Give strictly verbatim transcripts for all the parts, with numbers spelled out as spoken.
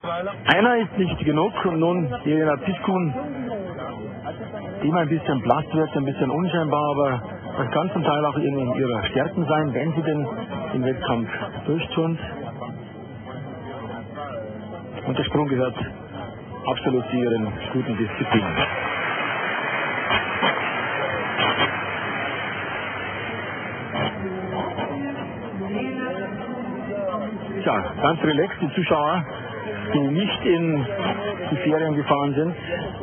Einer ist nicht genug und nun Jelena Piskun immer ein bisschen blass wird, ein bisschen unscheinbar, aber das kann zum Teil auch in ihrer Stärken sein, wenn sie denn im Wettkampf durchturnt. Und der Sprung gehört absolut zu ihren guten Disziplinen. Tja, ganz relaxed, die Zuschauer, die nicht in die Ferien gefahren sind.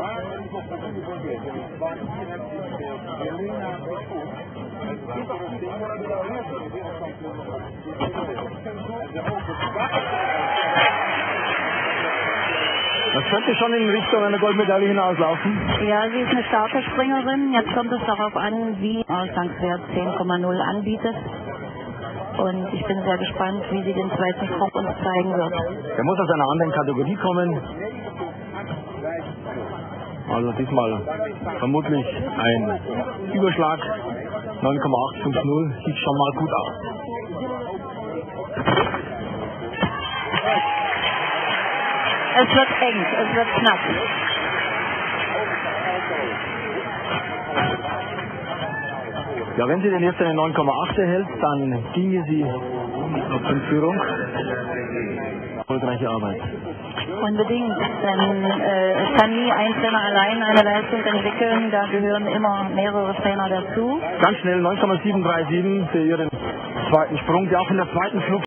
Das könnte schon in Richtung einer Goldmedaille hinauslaufen. Ja, sie ist eine starke Springerin. Jetzt kommt es darauf an, wie Ausgangswert zehn Komma null anbietet. Und ich bin sehr gespannt, wie sie den zweiten Sprung uns zeigen wird. Er muss aus einer anderen Kategorie kommen. Also diesmal vermutlich ein Überschlag. neun Komma acht fünf null sieht schon mal gut aus. Es wird eng, es wird knapp. Ja, wenn sie denn jetzt eine neun Komma acht erhält, dann ginge sie in Führung. Erfolgreiche Arbeit. Unbedingt, denn äh, es kann nie ein Trainer allein eine Leistung entwickeln, da gehören immer mehrere Trainer dazu. Ganz schnell neun Komma sieben drei sieben für ihren zweiten Sprung, der auch in der zweiten Flug